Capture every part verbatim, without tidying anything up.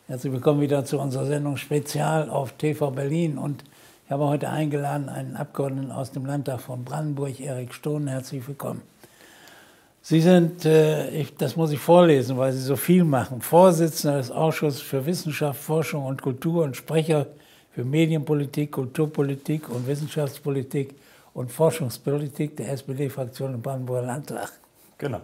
Herzlich willkommen wieder zu unserer Sendung Spezial auf T V Berlin. Und ich habe heute eingeladen einen Abgeordneten aus dem Landtag von Brandenburg, Erik Stohn. Herzlich willkommen. Sie sind, äh, ich, das muss ich vorlesen, weil Sie so viel machen, Vorsitzender des Ausschusses für Wissenschaft, Forschung und Kultur und Sprecher für Medienpolitik, Kulturpolitik und Wissenschaftspolitik und Forschungspolitik der S P D-Fraktion im Brandenburger Landtag. Genau.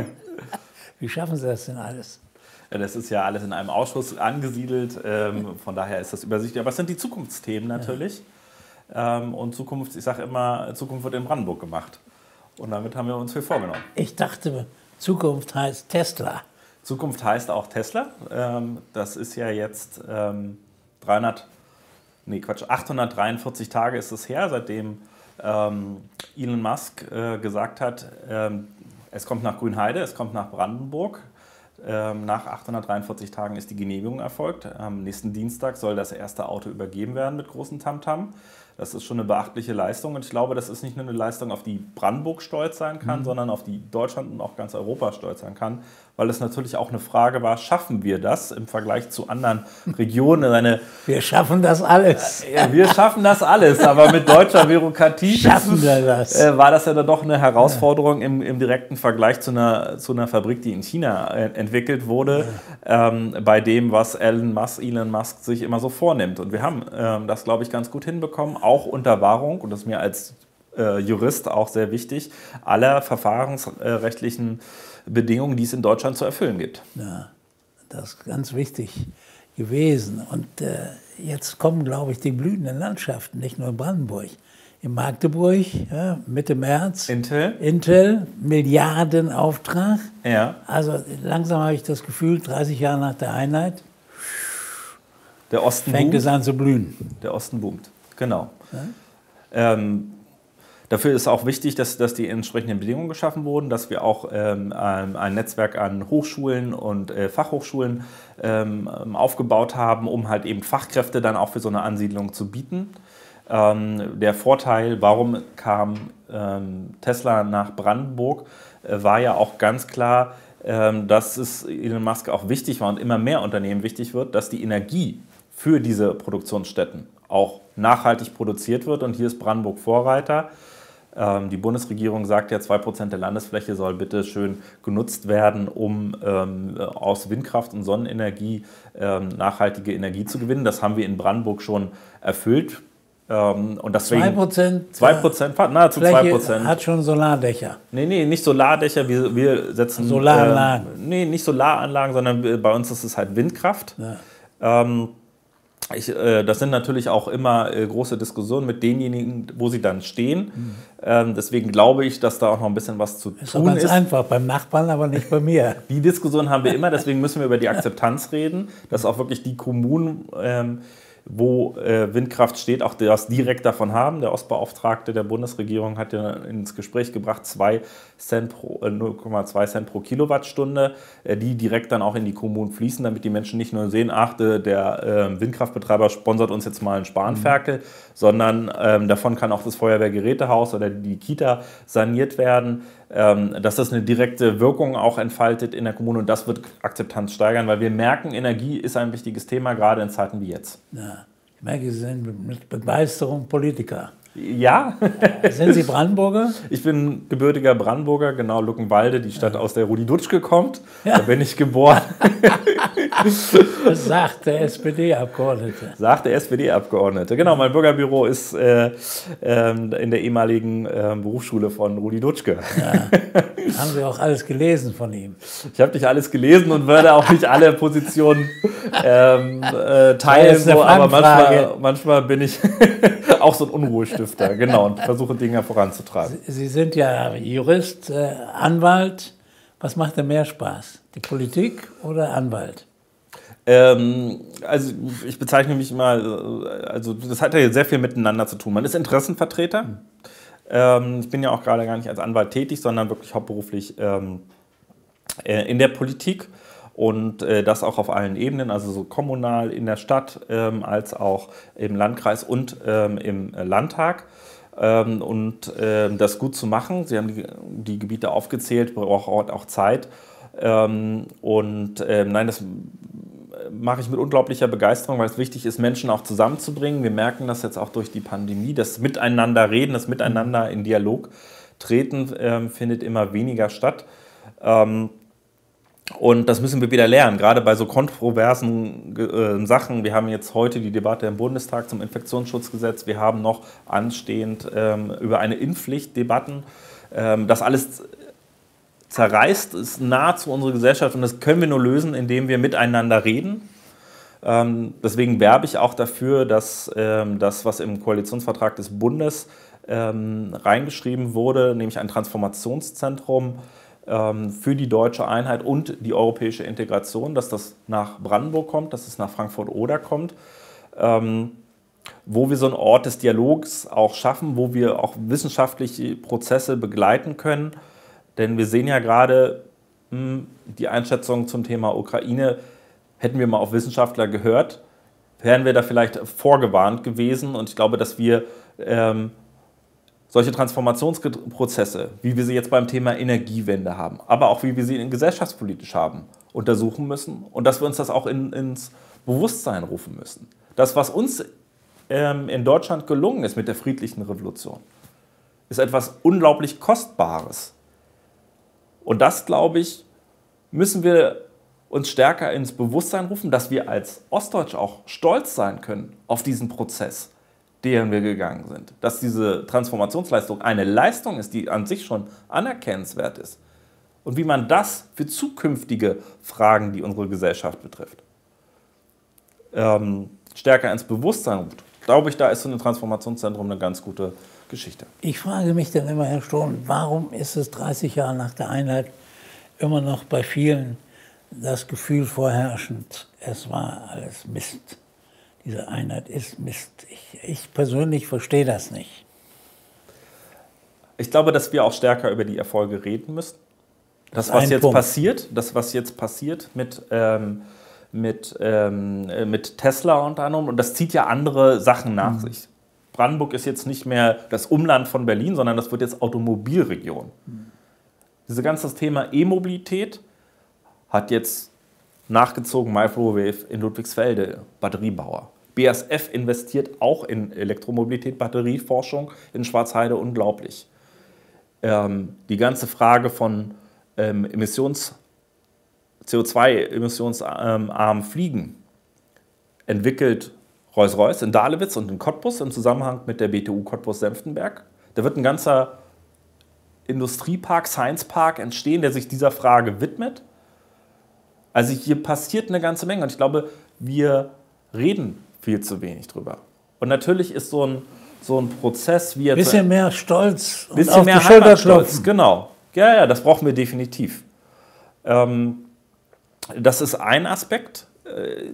Wie schaffen Sie das denn alles? Ja, das ist ja alles in einem Ausschuss angesiedelt, ähm, von daher ist das übersichtlich. Aber es sind die Zukunftsthemen natürlich. Ja. Ähm, und Zukunft, ich sage immer, Zukunft wird in Brandenburg gemacht. Und damit haben wir uns viel vorgenommen. Ich dachte, Zukunft heißt Tesla. Zukunft heißt auch Tesla. Ähm, das ist ja jetzt ähm, dreihundert, nee Quatsch, achthundertdreiundvierzig Tage ist es her, seitdem ähm, Elon Musk äh, gesagt hat, ähm, es kommt nach Grünheide, es kommt nach Brandenburg. Ähm, nach achthundertdreiundvierzig Tagen ist die Genehmigung erfolgt. Am nächsten Dienstag soll das erste Auto übergeben werden mit großem Tamtam. Das ist schon eine beachtliche Leistung und ich glaube, das ist nicht nur eine Leistung, auf die Brandenburg stolz sein kann, mhm. sondern auf die Deutschland und auch ganz Europa stolz sein kann, weil es natürlich auch eine Frage war, schaffen wir das im Vergleich zu anderen Regionen? Eine, wir schaffen das alles. Äh, wir schaffen das alles, aber mit deutscher Bürokratie schaffen wir das. Äh, war das ja dann doch eine Herausforderung im, im direkten Vergleich zu einer, zu einer Fabrik, die in China äh, entwickelt wurde, ja. ähm, bei dem, was Elon Musk, Elon Musk sich immer so vornimmt. Und wir haben ähm, das, glaube ich, ganz gut hinbekommen, auch unter Wahrung, und das ist mir als äh, Jurist auch sehr wichtig, aller verfahrensrechtlichen Bedingungen, die es in Deutschland zu erfüllen gibt. Ja, das ist ganz wichtig gewesen. Und äh, jetzt kommen, glaube ich, die blühenden Landschaften, nicht nur in Brandenburg. In Magdeburg, ja, Mitte März, Intel, Intel, Milliardenauftrag. Ja. Also langsam habe ich das Gefühl, dreißig Jahre nach der Einheit, der Osten fängt boomt. es an zu blühen. Der Osten boomt, genau. Ja? Ähm, Dafür ist auch wichtig, dass, dass die entsprechenden Bedingungen geschaffen wurden, dass wir auch ähm, ein Netzwerk an Hochschulen und äh, Fachhochschulen ähm, aufgebaut haben, um halt eben Fachkräfte dann auch für so eine Ansiedlung zu bieten. Ähm, der Vorteil, warum kam ähm, Tesla nach Brandenburg, äh, war ja auch ganz klar, ähm, dass es Elon Musk auch wichtig war und immer mehr Unternehmen wichtig wird, dass die Energie für diese Produktionsstätten auch nachhaltig produziert wird. Und hier ist Brandenburg Vorreiter. Die Bundesregierung sagt ja, zwei Prozent der Landesfläche soll bitte schön genutzt werden, um ähm, aus Windkraft und Sonnenenergie ähm, nachhaltige Energie zu gewinnen. Das haben wir in Brandenburg schon erfüllt. Ähm, und deswegen zwei Prozent, zwei Prozent, nahezu zwei Prozent. Hat schon Solardächer. Nee, nee, nicht Solardächer. Wir, wir setzen Solaranlagen. Äh, nee, nicht Solaranlagen, sondern bei uns ist es halt Windkraft. Ja. Ähm, Ich, äh, das sind natürlich auch immer äh, große Diskussionen mit denjenigen, wo sie dann stehen. Mhm. Ähm, deswegen glaube ich, dass da auch noch ein bisschen was zu ist tun ist. Ist ganz einfach, beim Nachbarn, aber nicht bei mir. Die Diskussion haben wir immer, deswegen müssen wir über die Akzeptanz reden, dass auch wirklich die Kommunen, ähm, wo äh, Windkraft steht, auch das direkt davon haben. Der Ostbeauftragte der Bundesregierung hat ja ins Gespräch gebracht, zwei Cent pro, äh, null Komma zwei Cent pro Kilowattstunde, äh, die direkt dann auch in die Kommunen fließen, damit die Menschen nicht nur sehen, ach, der, der äh, Windkraftbetreiber sponsert uns jetzt mal einen Spanferkel, mhm. sondern ähm, davon kann auch das Feuerwehrgerätehaus oder die Kita saniert werden, ähm, dass das eine direkte Wirkung auch entfaltet in der Kommune, und das wird Akzeptanz steigern, weil wir merken, Energie ist ein wichtiges Thema, gerade in Zeiten wie jetzt. Ja, ich merke, Sie sind mit Begeisterung Politiker. Ja. Sind Sie Brandenburger? Ich bin gebürtiger Brandenburger, genau, Luckenwalde, die Stadt, ja. aus der Rudi Dutschke kommt. Ja. Da bin ich geboren. Das sagt der S P D-Abgeordnete. Sagt der S P D-Abgeordnete. Genau, mein Bürgerbüro ist äh, äh, in der ehemaligen äh, Berufsschule von Rudi Dutschke. Ja. Haben Sie auch alles gelesen von ihm? Ich habe nicht alles gelesen und würde auch nicht alle Positionen ähm, äh, teilen, so, aber manchmal, manchmal bin ich auch so ein Unruhestifter, genau, und versuche Dinge voranzutragen. Sie, Sie sind ja Jurist, äh, Anwalt. Was macht denn mehr Spaß? Die Politik oder Anwalt? Ähm, also ich bezeichne mich mal, also das hat ja sehr viel miteinander zu tun. Man ist Interessenvertreter. Mhm. Ähm, ich bin ja auch gerade gar nicht als Anwalt tätig, sondern wirklich hauptberuflich ähm, äh, in der Politik. Und äh, das auch auf allen Ebenen, also so kommunal in der Stadt, ähm, als auch im Landkreis und ähm, im Landtag. Ähm, und ähm, das gut zu machen. Sie haben die, die Gebiete aufgezählt, braucht auch Zeit. Ähm, und ähm, nein, das mache ich mit unglaublicher Begeisterung, weil es wichtig ist, Menschen auch zusammenzubringen. Wir merken das jetzt auch durch die Pandemie. Das Miteinander reden, das Miteinander in Dialog treten, ähm, findet immer weniger statt. Ähm, und das müssen wir wieder lernen, gerade bei so kontroversen äh, Sachen. Wir haben jetzt heute die Debatte im Bundestag zum Infektionsschutzgesetz. Wir haben noch anstehend ähm, über eine Impfpflicht Debatten. Ähm, das alles zerreißt, ist nahezu unsere Gesellschaft und das können wir nur lösen, indem wir miteinander reden. Ähm, deswegen werbe ich auch dafür, dass ähm, das, was im Koalitionsvertrag des Bundes ähm, reingeschrieben wurde, nämlich ein Transformationszentrum ähm, für die deutsche Einheit und die europäische Integration, dass das nach Brandenburg kommt, dass es nach Frankfurt-Oder kommt, ähm, wo wir so einen Ort des Dialogs auch schaffen, wo wir auch wissenschaftliche Prozesse begleiten können. Denn wir sehen ja gerade mh, die Einschätzung zum Thema Ukraine, hätten wir mal auf Wissenschaftler gehört, wären wir da vielleicht vorgewarnt gewesen. Und ich glaube, dass wir ähm, solche Transformationsprozesse, wie wir sie jetzt beim Thema Energiewende haben, aber auch wie wir sie gesellschaftspolitisch haben, untersuchen müssen und dass wir uns das auch in, ins Bewusstsein rufen müssen. Das, was uns ähm, in Deutschland gelungen ist mit der friedlichen Revolution, ist etwas unglaublich Kostbares. Und das, glaube ich, müssen wir uns stärker ins Bewusstsein rufen, dass wir als Ostdeutsche auch stolz sein können auf diesen Prozess, den wir gegangen sind. Dass diese Transformationsleistung eine Leistung ist, die an sich schon anerkennenswert ist. Und wie man das für zukünftige Fragen, die unsere Gesellschaft betrifft, ähm, stärker ins Bewusstsein ruft. Glaube ich, da ist so ein Transformationszentrum eine ganz gute Geschichte. Ich frage mich dann immer, Herr Stohn, warum ist es dreißig Jahre nach der Einheit immer noch bei vielen das Gefühl vorherrschend, es war alles Mist. Diese Einheit ist Mist. Ich, ich persönlich verstehe das nicht. Ich glaube, dass wir auch stärker über die Erfolge reden müssen. Das, Das was ist ein jetzt Punkt. passiert, das, was jetzt passiert mit, ähm, mit, ähm, mit Tesla unter anderem, und das zieht ja andere Sachen nach Mhm. sich. Brandenburg ist jetzt nicht mehr das Umland von Berlin, sondern das wird jetzt Automobilregion. Mhm. Dieses ganze Thema E-Mobilität hat jetzt nachgezogen Microwave in Ludwigsfelde, Batteriebauer. B A S F investiert auch in Elektromobilität, Batterieforschung in Schwarzheide, unglaublich. Ähm, die ganze Frage von ähm, Emissions, C O zwei emissionsarmen Fliegen entwickelt Rolls-Royce in Dahlewitz und in Cottbus im Zusammenhang mit der B T U Cottbus-Senftenberg. Da wird ein ganzer Industriepark, Science-Park entstehen, der sich dieser Frage widmet. Also hier passiert eine ganze Menge und ich glaube, wir reden viel zu wenig drüber. Und natürlich ist so ein, so ein Prozess wie Ein jetzt... bisschen mehr Stolz und bisschen auf mehr die Schulter Heimatstolz, klopfen. genau. Ja, ja, das brauchen wir definitiv. Ähm, das ist ein Aspekt. Äh,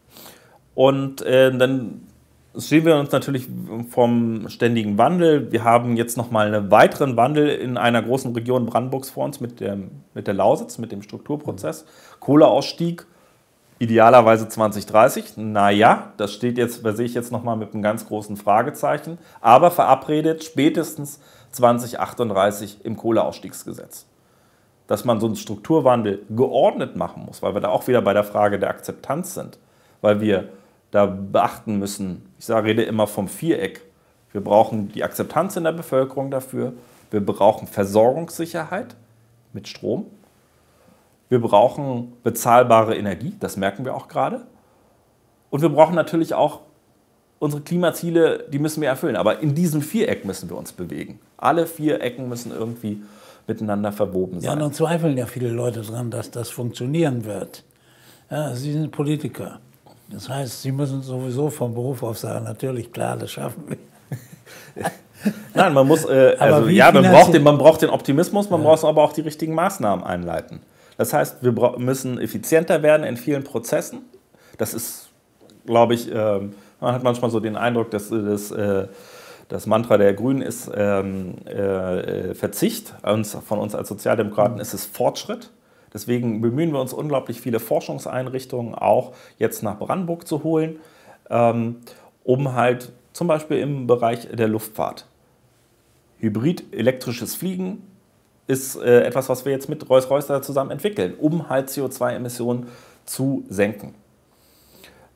Und äh, dann stehen wir uns natürlich vom ständigen Wandel. Wir haben jetzt nochmal einen weiteren Wandel in einer großen Region Brandenburgs vor uns mit, dem, mit der Lausitz, mit dem Strukturprozess. Kohleausstieg, idealerweise zwanzig dreißig. Naja, das steht jetzt, da sehe ich jetzt nochmal mit einem ganz großen Fragezeichen. Aber verabredet spätestens zwanzig achtunddreißig im Kohleausstiegsgesetz. Dass man so einen Strukturwandel geordnet machen muss, weil wir da auch wieder bei der Frage der Akzeptanz sind. Weil wir da beachten müssen, ich sage, rede immer vom Viereck. Wir brauchen die Akzeptanz in der Bevölkerung dafür. Wir brauchen Versorgungssicherheit mit Strom. Wir brauchen bezahlbare Energie, das merken wir auch gerade. Und wir brauchen natürlich auch unsere Klimaziele, die müssen wir erfüllen. Aber in diesem Viereck müssen wir uns bewegen. Alle vier Ecken müssen irgendwie miteinander verwoben Ja, sein. nun zweifeln ja viele Leute daran, dass das funktionieren wird. Ja, Sie sind Politiker. Das heißt, Sie müssen sowieso vom Beruf auf sagen, natürlich, klar, das schaffen wir. Nein, man muss, äh, also wie ja, man finanziell- braucht, den, man braucht den Optimismus, man braucht aber auch die richtigen Maßnahmen einleiten. Das heißt, wir bra- müssen effizienter werden in vielen Prozessen. Das ist, glaube ich, ähm, man hat manchmal so den Eindruck, dass das, äh, das Mantra der Grünen ist ähm, äh, Verzicht. Uns, von uns als Sozialdemokraten ist es Fortschritt. Deswegen bemühen wir uns unglaublich viele Forschungseinrichtungen auch jetzt nach Brandenburg zu holen, ähm, um halt zum Beispiel im Bereich der Luftfahrt. Hybrid-elektrisches Fliegen ist äh, etwas, was wir jetzt mit Rolls-Royce da zusammen entwickeln, um halt C O zwei Emissionen zu senken.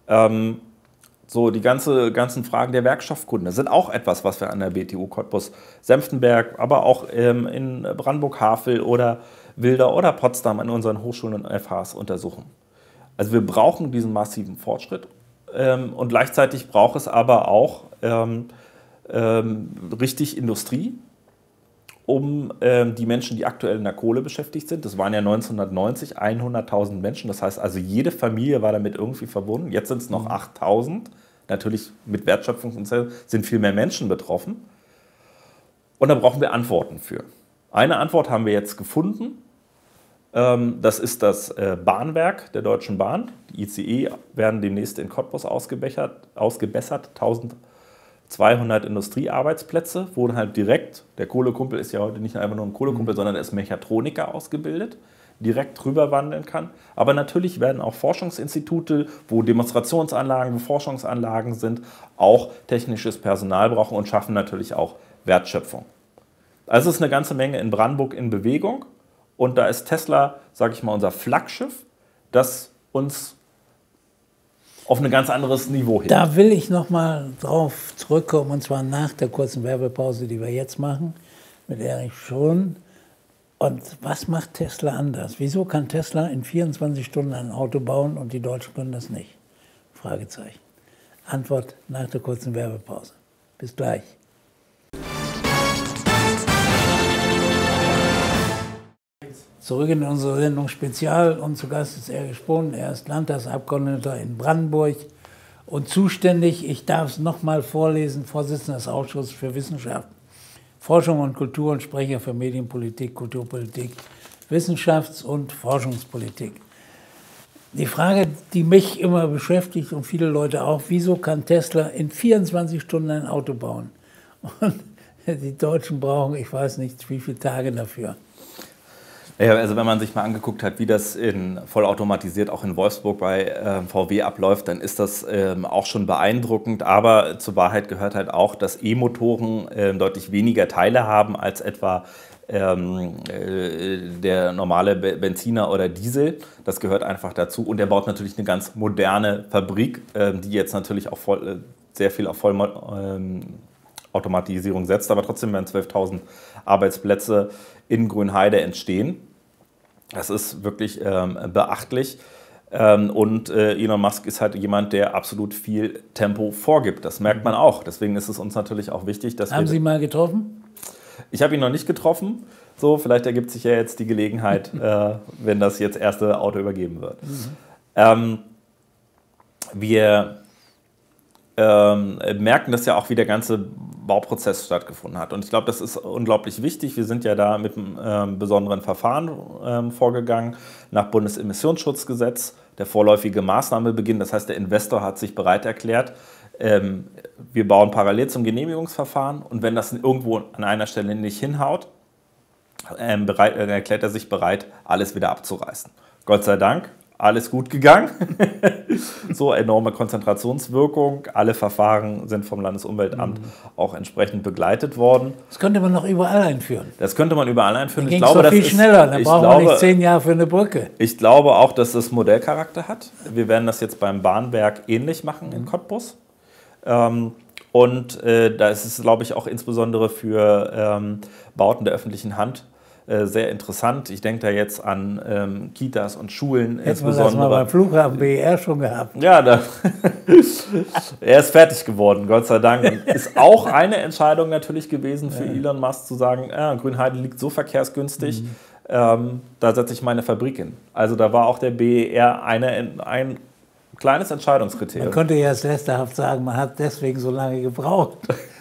Ähm, so die ganze, ganzen Fragen der Werkstoffkunde sind auch etwas, was wir an der B T U Cottbus-Senftenberg, aber auch ähm, in Brandenburg-Havel oder Wilder oder Potsdam an unseren Hochschulen und F Hs untersuchen. Also wir brauchen diesen massiven Fortschritt ähm, und gleichzeitig braucht es aber auch ähm, ähm, richtig Industrie, um ähm, die Menschen, die aktuell in der Kohle beschäftigt sind. Das waren ja neunzehnhundertneunzig hunderttausend Menschen. Das heißt also, jede Familie war damit irgendwie verbunden. Jetzt sind es noch achttausend. Natürlich mit Wertschöpfung sind viel mehr Menschen betroffen. Und da brauchen wir Antworten für. Eine Antwort haben wir jetzt gefunden. Ähm, das ist das äh, Bahnwerk der Deutschen Bahn. Die I C E werden demnächst in Cottbus ausgebessert, ausgebessert eintausendzweihundert Industriearbeitsplätze, wo halt direkt, der Kohlekumpel ist ja heute nicht einfach nur ein Kohlekumpel, mhm. sondern er ist Mechatroniker ausgebildet, direkt rüber wandeln kann. Aber natürlich werden auch Forschungsinstitute, wo Demonstrationsanlagen, wo Forschungsanlagen sind, auch technisches Personal brauchen und schaffen natürlich auch Wertschöpfung. Also es ist eine ganze Menge in Brandenburg in Bewegung und da ist Tesla, sage ich mal, unser Flaggschiff, das uns auf ein ganz anderes Niveau hin. Da will ich noch mal drauf zurückkommen, und zwar nach der kurzen Werbepause, die wir jetzt machen, mit Erich Schon. Und was macht Tesla anders? Wieso kann Tesla in vierundzwanzig Stunden ein Auto bauen und die Deutschen können das nicht? Fragezeichen. Antwort nach der kurzen Werbepause. Bis gleich. Zurück in unsere Sendung Spezial und zu Gast ist Erich Spohn. Er ist Landtagsabgeordneter in Brandenburg und zuständig, ich darf es nochmal vorlesen, Vorsitzender des Ausschusses für Wissenschaft, Forschung und Kultur und Sprecher für Medienpolitik, Kulturpolitik, Wissenschafts- und Forschungspolitik. Die Frage, die mich immer beschäftigt und viele Leute auch, wieso kann Tesla in vierundzwanzig Stunden ein Auto bauen? Und die Deutschen brauchen, ich weiß nicht, wie viele Tage dafür. Ja, also wenn man sich mal angeguckt hat, wie das in vollautomatisiert auch in Wolfsburg bei äh, V W abläuft, dann ist das ähm, auch schon beeindruckend. Aber zur Wahrheit gehört halt auch, dass E-Motoren äh, deutlich weniger Teile haben als etwa ähm, äh, der normale Be Benziner oder Diesel. Das gehört einfach dazu. Und er baut natürlich eine ganz moderne Fabrik, äh, die jetzt natürlich auch voll, äh, sehr viel auf Vollautomatisierung ähm, setzt. Aber trotzdem werden zwölftausend Arbeitsplätze in Grünheide entstehen. Das ist wirklich ähm, beachtlich. Ähm, und äh, Elon Musk ist halt jemand, der absolut viel Tempo vorgibt. Das merkt man auch. Deswegen ist es uns natürlich auch wichtig, dass Haben wir... Sie ihn mal getroffen? Ich habe ihn noch nicht getroffen. So, vielleicht ergibt sich ja jetzt die Gelegenheit, äh, wenn das jetzt erste Auto übergeben wird. Mhm. Ähm, wir ähm, merken, dass ja auch wie der ganze Bauprozess stattgefunden hat. Und ich glaube, das ist unglaublich wichtig. Wir sind ja da mit einem ähm, besonderen Verfahren ähm, vorgegangen, nach Bundesemissionsschutzgesetz, der vorläufige Maßnahmebeginn. Das heißt, der Investor hat sich bereit erklärt, ähm, wir bauen parallel zum Genehmigungsverfahren und wenn das irgendwo an einer Stelle nicht hinhaut, ähm, bereit, äh, erklärt er sich bereit, alles wieder abzureißen. Gott sei Dank. Alles gut gegangen. So enorme Konzentrationswirkung. Alle Verfahren sind vom Landesumweltamt mhm. auch entsprechend begleitet worden. Das könnte man noch überall einführen. Das könnte man überall einführen. Dann ich glaube, das viel ist, schneller. Dann brauchen glaube, wir nicht zehn Jahre für eine Brücke. Ich glaube auch, dass das Modellcharakter hat. Wir werden das jetzt beim Bahnwerk ähnlich machen mhm. in Cottbus. Ähm, und äh, da ist es, glaube ich, auch insbesondere für ähm, Bauten der öffentlichen Hand sehr interessant. Ich denke da jetzt an ähm, Kitas und Schulen. Hätten insbesondere. Wir das mal beim Flughafen B E R schon gehabt. Ja, da er ist fertig geworden, Gott sei Dank. Und ist auch eine Entscheidung natürlich gewesen für ja. Elon Musk zu sagen, ja, Grünheide liegt so verkehrsgünstig, mhm. ähm, da setze ich meine Fabrik hin. Also da war auch der B E R eine, ein kleines Entscheidungskriterium. Man könnte ja jetzt lästerhaft sagen, man hat deswegen so lange gebraucht.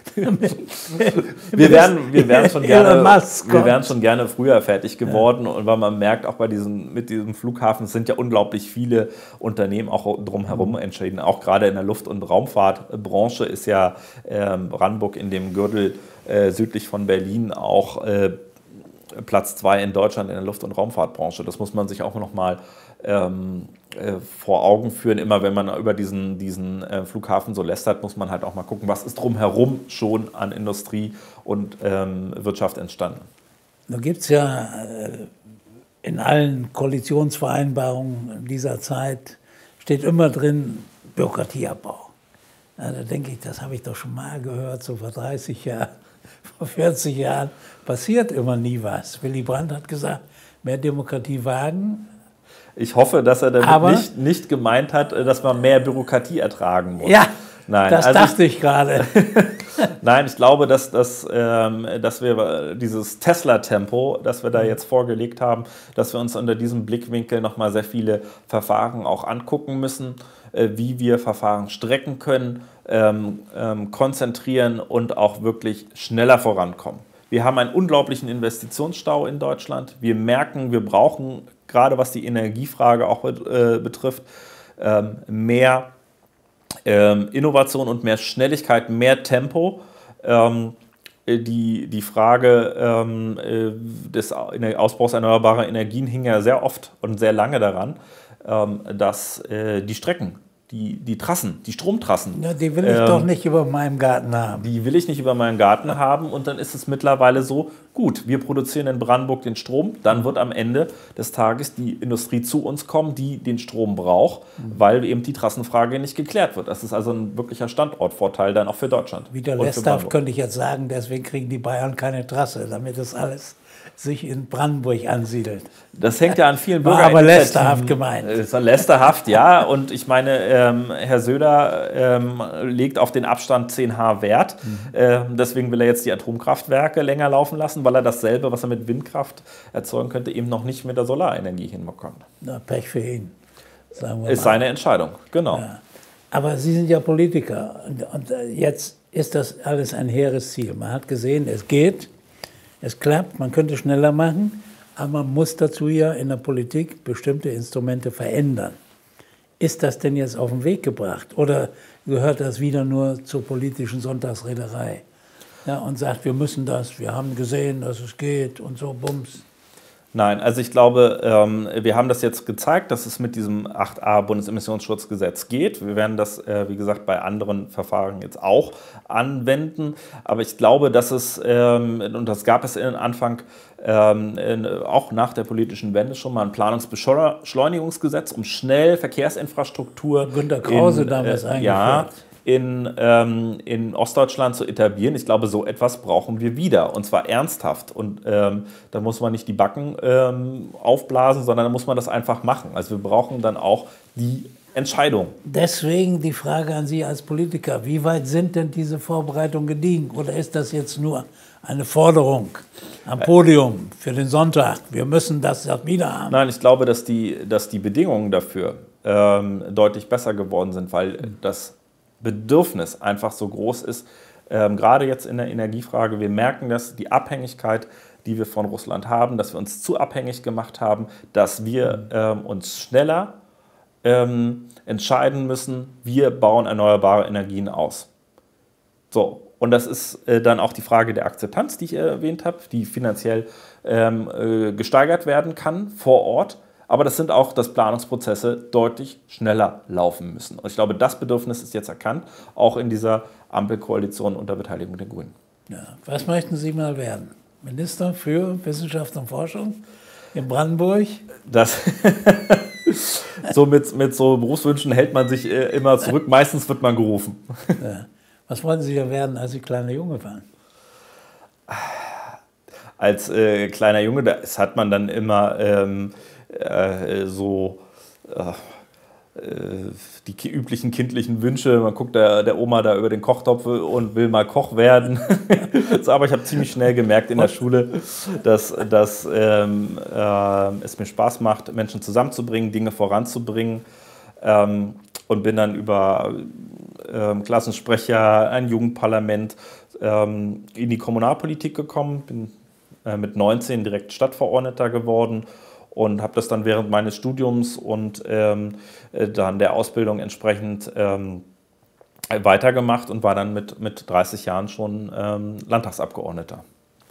wir, wären, wir, wären schon gerne, wir wären schon gerne früher fertig geworden. Ja. Und weil man merkt, auch bei diesem, mit diesem Flughafen, es sind ja unglaublich viele Unternehmen auch drumherum entschieden. Auch gerade in der Luft- und Raumfahrtbranche ist ja äh, Brandenburg in dem Gürtel äh, südlich von Berlin auch äh, Platz zwei in Deutschland in der Luft- und Raumfahrtbranche. Das muss man sich auch noch mal ähm, äh, vor Augen führen. Immer wenn man über diesen, diesen äh, Flughafen so lästert, muss man halt auch mal gucken, was ist drumherum schon an Industrie und ähm, Wirtschaft entstanden. Da gibt es ja äh, in allen Koalitionsvereinbarungen dieser Zeit, steht immer drin, Bürokratieabbau. Ja, da denke ich, das habe ich doch schon mal gehört, so vor dreißig Jahren, vor vierzig Jahren, passiert immer nie was. Willy Brandt hat gesagt, mehr Demokratie wagen. Ich hoffe, dass er damit Aber, nicht, nicht gemeint hat, dass man mehr Bürokratie ertragen muss. Ja, Nein, das also dachte ich, ich gerade. Nein, ich glaube, dass, dass, ähm, dass wir dieses Tesla-Tempo, das wir da jetzt vorgelegt haben, dass wir uns unter diesem Blickwinkel nochmal sehr viele Verfahren auch angucken müssen, äh, wie wir Verfahren strecken können, ähm, ähm, konzentrieren und auch wirklich schneller vorankommen. Wir haben einen unglaublichen Investitionsstau in Deutschland. Wir merken, wir brauchen, gerade was die Energiefrage auch äh, betrifft, ähm, mehr Ähm, Innovation und mehr Schnelligkeit, mehr Tempo. Ähm, die, die Frage ähm, des Ausbaus erneuerbarer Energien hing ja sehr oft und sehr lange daran, ähm, dass äh, die Strecken, die, die Trassen, die Stromtrassen. Ja, die will ich ähm, doch nicht über meinem Garten haben. Die will ich nicht über meinen Garten haben und dann ist es mittlerweile so, gut, wir produzieren in Brandenburg den Strom, dann wird am Ende des Tages die Industrie zu uns kommen, die den Strom braucht, mhm. weil eben die Trassenfrage nicht geklärt wird. Das ist also ein wirklicher Standortvorteil dann auch für Deutschland. Wieder lästerhaft könnte ich jetzt sagen, deswegen kriegen die Bayern keine Trasse, damit das alles sich in Brandenburg ansiedelt. Das hängt ja an vielen Bürgern. Aber lästerhaft gemeint. Lästerhaft, ja. Und ich meine, ähm, Herr Söder ähm, legt auf den Abstand zehn H Wert. Mhm. Ähm, deswegen will er jetzt die Atomkraftwerke länger laufen lassen, weil er dasselbe, was er mit Windkraft erzeugen könnte, eben noch nicht mit der Solarenergie hinbekommt. Na, Pech für ihn, sagen wir Ist mal. seine Entscheidung, genau. Ja. Aber Sie sind ja Politiker. Und, und jetzt ist das alles ein hehres Ziel. Man hat gesehen, es geht. Es klappt, man könnte schneller machen, aber man muss dazu ja in der Politik bestimmte Instrumente verändern. Ist das denn jetzt auf den Weg gebracht oder gehört das wieder nur zur politischen Sonntagsrederei? Ja, und sagt, wir müssen das, wir haben gesehen, dass es geht und so, bums. Nein, also ich glaube, ähm, wir haben das jetzt gezeigt, dass es mit diesem acht a Bundesemissionsschutzgesetz geht. Wir werden das, äh, wie gesagt, bei anderen Verfahren jetzt auch anwenden. Aber ich glaube, dass es, ähm, und das gab es in Anfang, ähm, in, auch nach der politischen Wende schon mal ein Planungsbeschleunigungsgesetz, um schnell Verkehrsinfrastruktur Günter Krause in, damals äh, eingeführt. Ja, In, ähm, in Ostdeutschland zu etablieren. Ich glaube, so etwas brauchen wir wieder und zwar ernsthaft. Und ähm, da muss man nicht die Backen ähm, aufblasen, sondern da muss man das einfach machen. Also wir brauchen dann auch die Entscheidung. Deswegen die Frage an Sie als Politiker, wie weit sind denn diese Vorbereitungen gediegen? Oder ist das jetzt nur eine Forderung am Podium für den Sonntag? Wir müssen das ja wieder haben. Nein, ich glaube, dass die, dass die Bedingungen dafür ähm, deutlich besser geworden sind, weil das Bedürfnis einfach so groß ist, ähm, gerade jetzt in der Energiefrage. Wir merken, dass die Abhängigkeit, die wir von Russland haben, dass wir uns zu abhängig gemacht haben, dass wir ähm, uns schneller ähm, entscheiden müssen, wir bauen erneuerbare Energien aus. So, und das ist äh, dann auch die Frage der Akzeptanz, die ich erwähnt habe, die finanziell ähm, äh, gesteigert werden kann vor Ort. Aber das sind auch, dass Planungsprozesse deutlich schneller laufen müssen. Und ich glaube, das Bedürfnis ist jetzt erkannt, auch in dieser Ampelkoalition unter Beteiligung der Grünen. Ja. Was möchten Sie mal werden? Minister für Wissenschaft und Forschung in Brandenburg? Das so mit, mit so Berufswünschen hält man sich äh, immer zurück. Meistens wird man gerufen. Ja. Was wollten Sie da werden, als Sie kleiner Junge waren? Als äh, kleiner Junge, das hat man dann immer... Ähm, Äh, so äh, die üblichen kindlichen Wünsche. Man guckt der, der Oma da über den Kochtopf und will mal Koch werden. So, aber ich habe ziemlich schnell gemerkt in der Schule, dass, dass ähm, äh, es mir Spaß macht, Menschen zusammenzubringen, Dinge voranzubringen. Ähm, und bin dann über ähm, Klassensprecher, ein Jugendparlament ähm, in die Kommunalpolitik gekommen. Bin äh, mit neunzehn direkt Stadtverordneter geworden. Und habe das dann während meines Studiums und ähm, dann der Ausbildung entsprechend ähm, weitergemacht und war dann mit, mit dreißig Jahren schon ähm, Landtagsabgeordneter.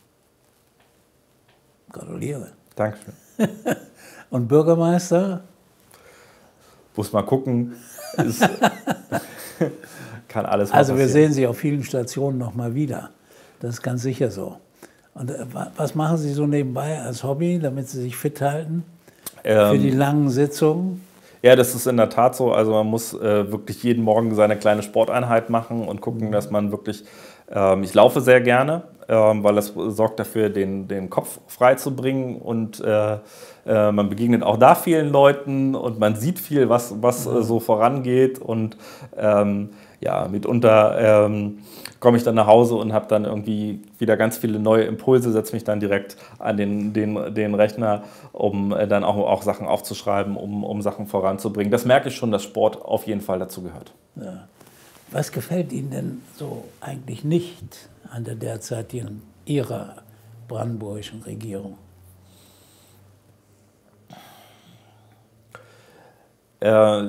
Gratuliere. Dankeschön. Und Bürgermeister? Muss mal gucken. Ist, kann alles mal Also wir passieren. sehen Sie auf vielen Stationen noch mal wieder. Das ist ganz sicher so. Und was machen Sie so nebenbei als Hobby, damit Sie sich fit halten ähm, für die langen Sitzungen? Ja, das ist in der Tat so. Also man muss äh, wirklich jeden Morgen seine kleine Sporteinheit machen und gucken, dass man wirklich, ähm, ich laufe sehr gerne, ähm, weil das sorgt dafür, den, den Kopf frei zu bringen und äh, äh, man begegnet auch da vielen Leuten und man sieht viel, was, was äh, so vorangeht und ähm, ja, mitunter ähm, komme ich dann nach Hause und habe dann irgendwie wieder ganz viele neue Impulse, setze mich dann direkt an den, den, den Rechner, um äh, dann auch, auch Sachen aufzuschreiben, um, um Sachen voranzubringen. Das merke ich schon, dass Sport auf jeden Fall dazu gehört. Ja. Was gefällt Ihnen denn so eigentlich nicht an der derzeitigen Ihrer brandenburgischen Regierung? Äh,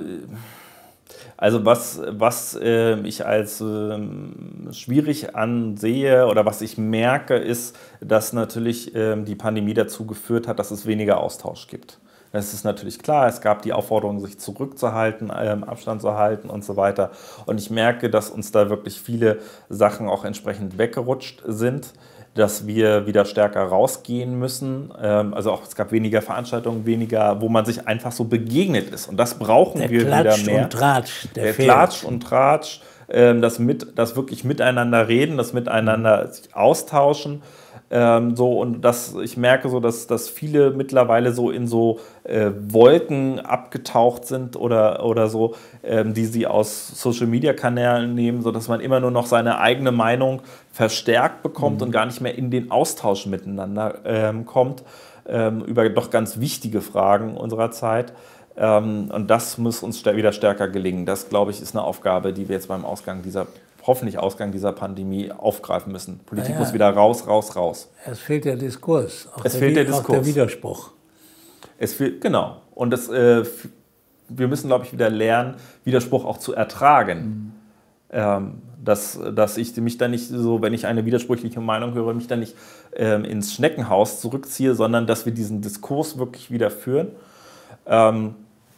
Also was, was äh, ich als äh, schwierig ansehe oder was ich merke, ist, dass natürlich äh, die Pandemie dazu geführt hat, dass es weniger Austausch gibt. Das ist natürlich klar, es gab die Aufforderung, sich zurückzuhalten, äh, Abstand zu halten und so weiter. Und ich merke, dass uns da wirklich viele Sachen auch entsprechend weggerutscht sind, dass wir wieder stärker rausgehen müssen. Also auch, es gab weniger Veranstaltungen, weniger, wo man sich einfach so begegnet ist. Und das brauchen der wir wieder Klatsch mehr. Und Tratsch, der der fehlt. Klatsch und Tratsch, das, mit, das wirklich miteinander reden, das miteinander sich austauschen. Ähm, so, und das, ich merke so, dass, dass viele mittlerweile so in so äh, Wolken abgetaucht sind oder, oder so, ähm, die sie aus Social-Media-Kanälen nehmen, sodass man immer nur noch seine eigene Meinung verstärkt bekommt mhm. und gar nicht mehr in den Austausch miteinander ähm, kommt, ähm, über doch ganz wichtige Fragen unserer Zeit. Ähm, und das muss uns wieder stärker gelingen. Das, glaube ich, ist eine Aufgabe, die wir jetzt beim Ausgang dieser hoffentlich Ausgang dieser Pandemie aufgreifen müssen. Politik ja, muss wieder raus, raus, raus. Es fehlt der Diskurs. Auch es der, fehlt der Diskurs. Auch der Widerspruch. Es fehlt, genau. Und das, äh, wir müssen, glaube ich, wieder lernen, Widerspruch auch zu ertragen. Mhm. Ähm, dass, dass ich mich dann nicht so, wenn ich eine widersprüchliche Meinung höre, mich dann nicht ähm, ins Schneckenhaus zurückziehe, sondern dass wir diesen Diskurs wirklich wieder führen. Ähm,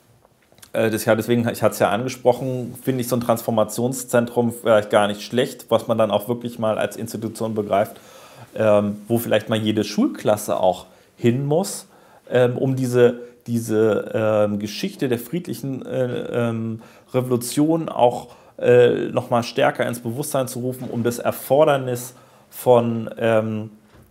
Das, ja, deswegen, ich hatte es ja angesprochen, finde ich so ein Transformationszentrum vielleicht gar nicht schlecht, was man dann auch wirklich mal als Institution begreift, ähm, wo vielleicht mal jede Schulklasse auch hin muss, ähm, um diese, diese ähm, Geschichte der friedlichen äh, ähm, Revolution auch äh, noch mal stärker ins Bewusstsein zu rufen, um das Erfordernis von, ähm,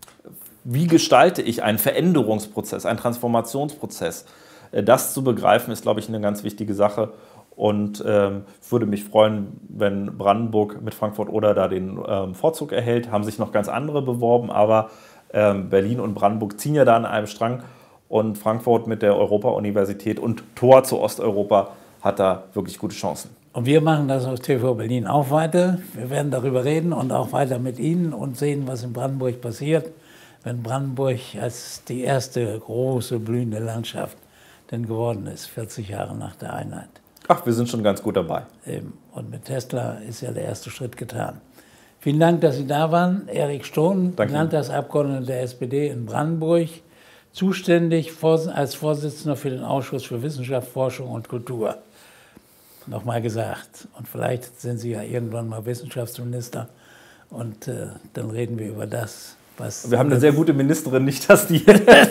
wie gestalte ich einen Veränderungsprozess, einen Transformationsprozess. Das zu begreifen, ist, glaube ich, eine ganz wichtige Sache. Und ähm, würde mich freuen, wenn Brandenburg mit Frankfurt-Oder da den ähm, Vorzug erhält. Haben sich noch ganz andere beworben, aber ähm, Berlin und Brandenburg ziehen ja da an einem Strang. Und Frankfurt mit der Europa-Universität und Tor zu Osteuropa hat da wirklich gute Chancen. Und wir machen das aus T V Berlin auch weiter. Wir werden darüber reden und auch weiter mit Ihnen und sehen, was in Brandenburg passiert, wenn Brandenburg als die erste große blühende Landschaft denn geworden ist, vierzig Jahre nach der Einheit. Ach, wir sind schon ganz gut dabei. Eben. Und mit Tesla ist ja der erste Schritt getan. Vielen Dank, dass Sie da waren. Erik Stohn, Landtagsabgeordneter der S P D in Brandenburg, zuständig als Vorsitzender für den Ausschuss für Wissenschaft, Forschung und Kultur. Nochmal gesagt. Und vielleicht sind Sie ja irgendwann mal Wissenschaftsminister und äh, dann reden wir über das, was... Wir haben eine sehr gute Ministerin, nicht, dass die...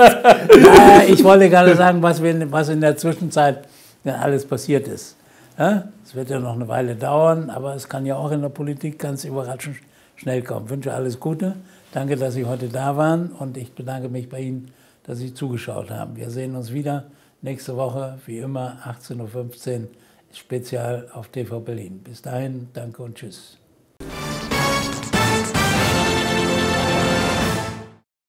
Ja, ich wollte gerade sagen, was, wir, was in der Zwischenzeit alles passiert ist. Ja? Es wird ja noch eine Weile dauern, aber es kann ja auch in der Politik ganz überraschend schnell kommen. Ich wünsche alles Gute. Danke, dass Sie heute da waren und ich bedanke mich bei Ihnen, dass Sie zugeschaut haben. Wir sehen uns wieder nächste Woche, wie immer, achtzehn Uhr fünfzehn, Spezial auf T V Berlin. Bis dahin, danke und tschüss.